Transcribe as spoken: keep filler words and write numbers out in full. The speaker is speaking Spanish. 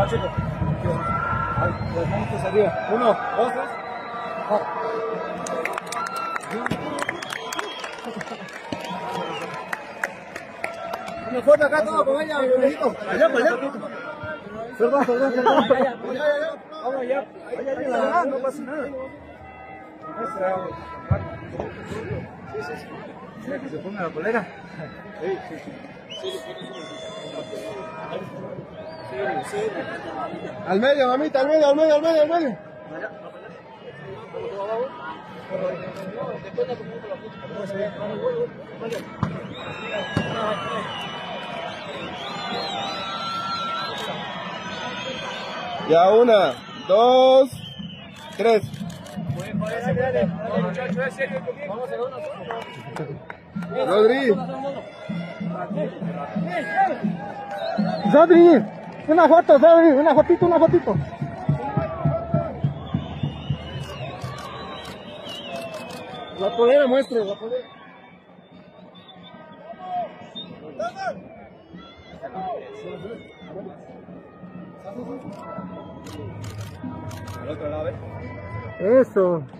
chico. Ahí, las manitos arriba. Uno, dos, tres. Ah. Una foto acá todo con ella, viejito. Allá, para allá. Perdón, perdón, perdón. Vamos allá. Allá, allá, no pasa nada. Sí, sí, sí. ¿Será que se ponga la polera? Sí, sí, sí. Al medio, mamita, al medio, al medio, al medio, al medio. Ya, una, dos, tres. Rodri. Rodri, una foto, Rodri, una fotito, una fotito. La polera muestre, la polera. Al otro lado, ¿ves? Eso.